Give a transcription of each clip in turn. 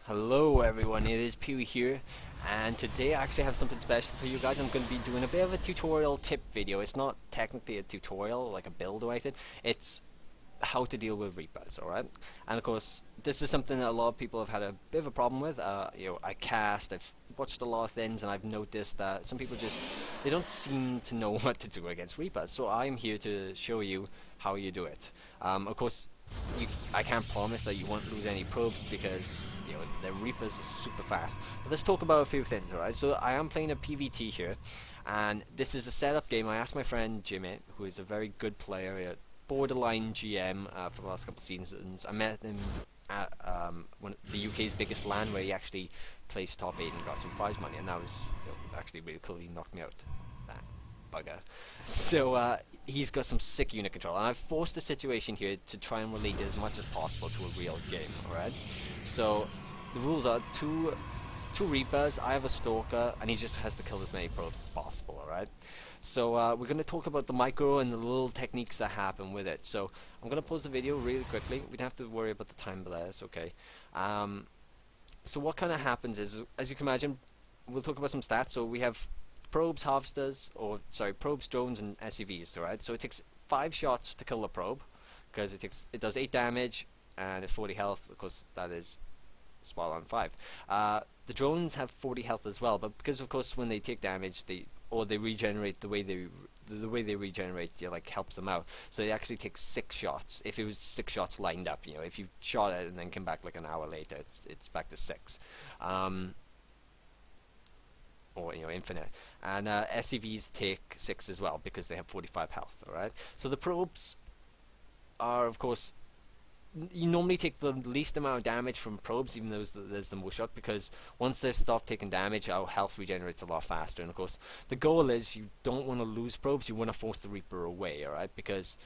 Hello everyone, it is Pughy here, and today I actually have something special for you guys. I'm going to be doing a bit of a tutorial tip video. It's not technically a tutorial, like a build or anything. It's how to deal with Reapers, alright? And of course, this is something that a lot of people have had a bit of a problem with. I've watched a lot of things, and I've noticed that some people they don't seem to know what to do against Reapers. So I'm here to show you how you do it. Of course, I can't promise that you won't lose any probes because the Reapers are super fast. But let's talk about a few things, alright? So I am playing a PvT here, and this is a setup game. I asked my friend Jimmy, who is a very good player, a borderline GM for the last couple of seasons. I met him at the UK's biggest LAN, where he actually placed top 8 and got some prize money, and that was actually really cool. He knocked me out. Bugger. So he's got some sick unit control, and I've forced the situation here to try and relate it as much as possible to a real game. Alright, so the rules are two Reapers, I have a Stalker, and he just has to kill as many probes as possible. Alright, so we're going to talk about the micro and the little techniques that happen with it. So I'm going to pause the video really quickly. We don't have to worry about the time delay, it's okay. So what kind of happens is, as you can imagine, we'll talk about some stats. So we have probes, harvesters, probes, drones, and SCVs. Alright, so it takes 5 shots to kill the probe, because it does 8 damage and it's 40 health. Of course, that is spot on 5. The drones have 40 health as well, but because of course when they take damage, they regenerate the way they regenerate, helps them out. So they actually take 6 shots. If it was 6 shots lined up, if you shot it and then came back like an hour later, it's back to 6. Or infinite. And SCVs take 6 as well, because they have 45 health. Alright, so the probes are, of course, you normally take the least amount of damage from probes, even though there's the most shot, because once they stop taking damage, our health regenerates a lot faster. And of course, the goal is you don't want to lose probes, you want to force the Reaper away. Alright, because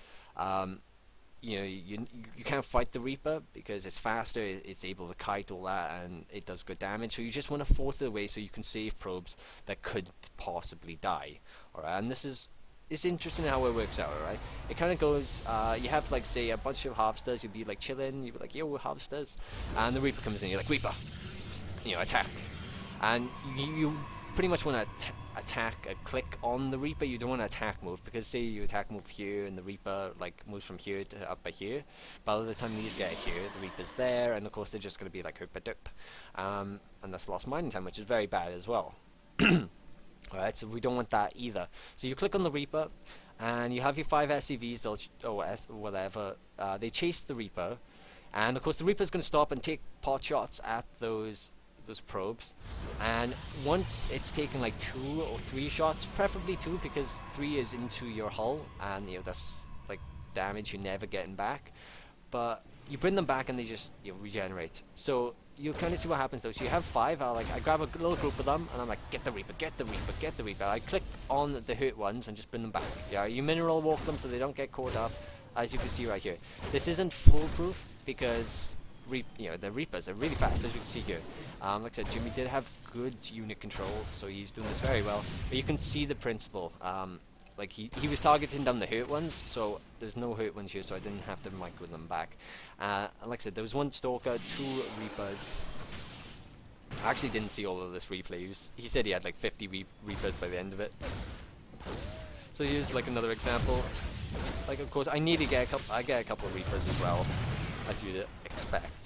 you can't fight the Reaper because it's faster, it's able to kite, all that, and it does good damage. So you just want to force it away so you can save probes that could possibly die. Alright, and it's interesting how it works out. Alright, it kind of goes, you have say a bunch of harvesters, you'd be chilling, you'd be like, yo, we're harvesters, and the Reaper comes in, you're like, Reaper, attack, and you pretty much want to attack a click on the Reaper. You don't want to attack move, because say you attack move here and the Reaper moves from here to up by here. By the time these get here, the Reaper's there, and of course they're just going to be like hoop-a-doop, and that's lost mining time, which is very bad as well. Alright, so we don't want that either. So you click on the Reaper, and you have your 5 SCVs, they chase the Reaper, and of course the Reaper's going to stop and take pot shots at those probes, and once it's taken 2 or 3 shots, preferably 2, because 3 is into your hull, and that's damage you're never getting back, but you bring them back and they just regenerate. So you kind of see what happens though. So you have 5, I grab a little group of them, and I'm like, get the Reaper, get the Reaper, get the Reaper. I click on the hurt ones and just bring them back. Yeah, you mineral walk them so they don't get caught up, as you can see right here. This isn't foolproof, because the Reapers are really fast, as you can see here. Like I said, Jimmy did have good unit control, so he's doing this very well. But you can see the principle. He was targeting down the hurt ones, so there's no hurt ones here, so I didn't have to micro them back. And like I said, there was 1 Stalker, 2 Reapers. I actually didn't see all of this replay. He said he had 50 Reapers by the end of it. So here's another example. Of course, I need to get I get a couple of Reapers as well, as you'd expect.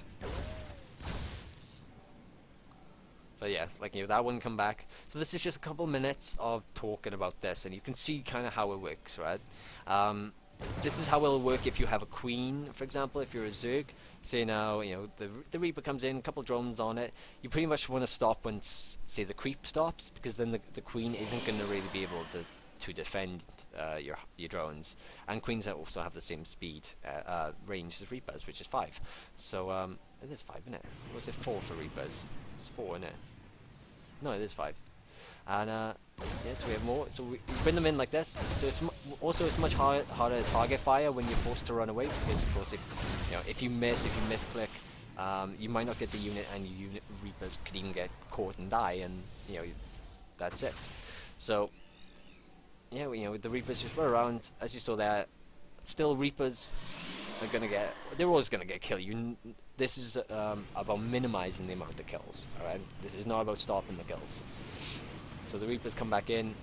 But yeah, that wouldn't come back. So this is just a couple minutes of talking about this, and you can see kind of how it works, right? This is how it'll work if you have a queen, for example. If you're a Zerg, say now, the Reaper comes in, a couple drones on it, you pretty much want to stop when, say, the creep stops, because then the queen isn't going to really be able to defend your drones. And queens also have the same speed range as Reapers, which is 5. So it is 5, isn't it? Or was it 4 for Reapers? It's 4, isn't it? No, it is 5. And yes, we have more. So we bring them in like this. So it's much harder to target fire when you're forced to run away, because of course if you misclick, you might not get the unit, and your unit Reapers could even get caught and die, and that's it. So yeah, the Reapers just run around, as you saw there. Still Reapers they're always gonna get killed. This is about minimizing the amount of kills. All right, this is not about stopping the kills. So the Reapers come back in.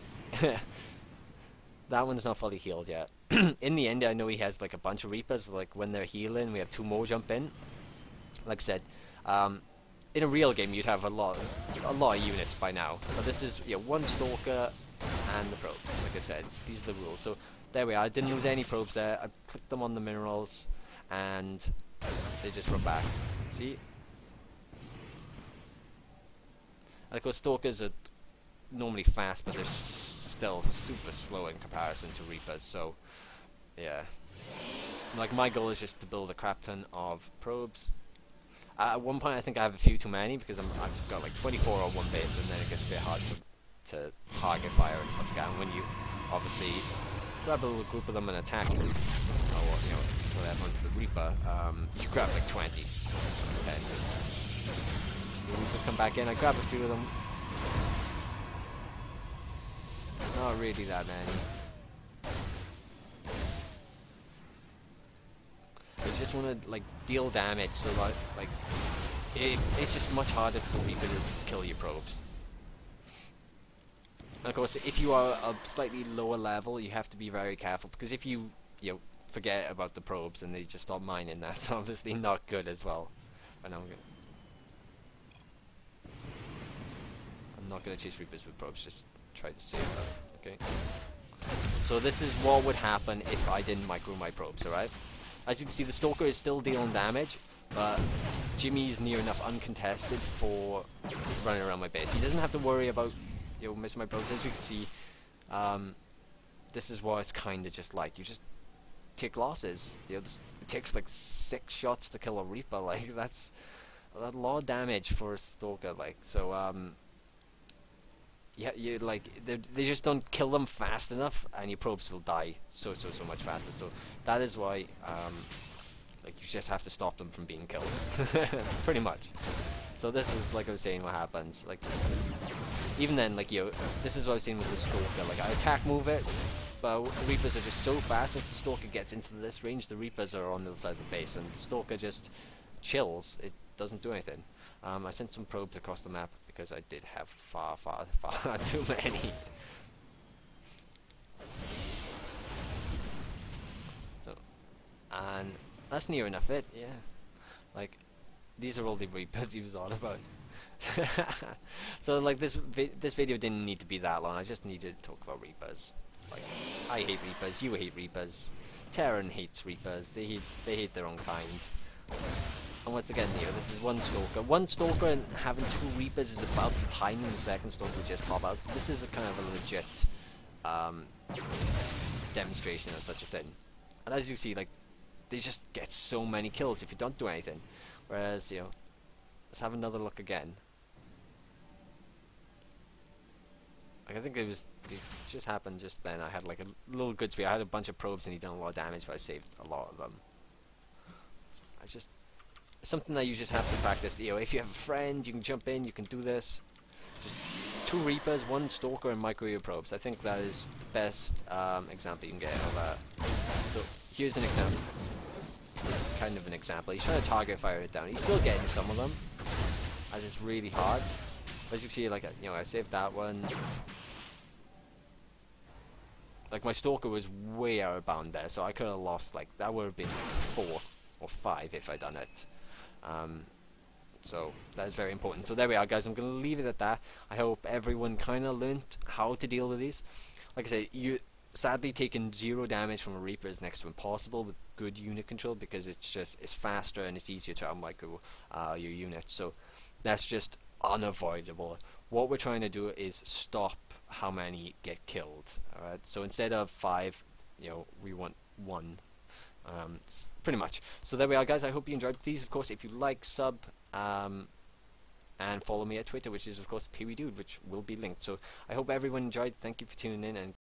That one's not fully healed yet. In the end, I know he has like a bunch of Reapers. Like when they're healing, we have 2 more jump in. Like I said, in a real game, you'd have a lot of units by now. But this is 1 Stalker and the probes. Like I said, these are the rules. So there we are. I didn't lose any probes there. I put them on the minerals, and they just run back. See? And of course, Stalkers are normally fast, but they're still super slow in comparison to Reapers. So yeah, like my goal is just to build a crap ton of probes. At one point, I think I have a few too many because I've got like 24 on one base, and then it gets a bit hard to target fire and stuff like that. And when you obviously grab a little group of them and attack, or whatever onto the Reaper, you grab like 20. Okay, the Reaper come back in. I grab a few of them. Not really that many. I just want to like deal damage, so like it's just much harder for the Reaper to kill your probes. And of course, if you are a slightly lower level, you have to be very careful, because if you forget about the probes and they just stop mining, that's obviously not good as well. And I'm not gonna chase Reapers with probes. Just try to save them. Okay. So this is what would happen if I didn't micro my probes. All right. As you can see, the Stalker is still dealing damage, but Jimmy's near enough uncontested for running around my base. He doesn't have to worry about missing my probes. As you can see, this is what it's kind of just like. You just take losses. It takes like 6 shots to kill a Reaper. Like that's a lot of damage for a Stalker. Like so, yeah, they just don't kill them fast enough, and your probes will die so much faster. So that is why like you just have to stop them from being killed, pretty much. So this is, like I was saying, what happens. Like even then, like this is what I was saying with the Stalker. Like I attack move it, but Reapers are just so fast. Once the Stalker gets into this range, the Reapers are on the other side of the base, and the Stalker just chills. It doesn't do anything. I sent some probes across the map because I did have far too many. So, and that's near enough it, yeah. Like, these are all the Reapers he was on about. So, like, this video didn't need to be that long. I just needed to talk about Reapers. Like, I hate Reapers, you hate Reapers, Terran hates Reapers, they hate their own kind. And once again, this is 1 Stalker. 1 Stalker and having 2 Reapers is about the timing the second Stalker would just pop out. So this is a kind of a legit demonstration of such a thing. And as you see, like, they just get so many kills if you don't do anything. Whereas, let's have another look again. Like, I think it just happened just then. I had like a little good speed. I had a bunch of probes and he done a lot of damage, but I saved a lot of them. So something that you just have to practice. If you have a friend, you can jump in, you can do this. Just 2 Reapers, 1 Stalker, and micro your probes. I think that is the best example you can get of that. So here's an example. Kind of an example. He's trying to target fire it down. He's still getting some of them, as it's really hard. As you can see, like I saved that one. Like my Stalker was way out of bound there, so I could have lost. Like that would have been like 4 or 5 if I'd done it. So that is very important. So there we are, guys. I'm going to leave it at that. I hope everyone kind of learned how to deal with these. Like I say, sadly taking 0 damage from a Reaper is next to impossible with good unit control, because it's faster and it's easier to micro your units. So that's just unavoidable. What we're trying to do is stop how many get killed. All right. So instead of 5, we want 1. Pretty much. So there we are, guys. I hope you enjoyed these. Of course, if you like, sub and follow me at Twitter, which is of course Pughy Dude, which will be linked. So I hope everyone enjoyed. Thank you for tuning in, and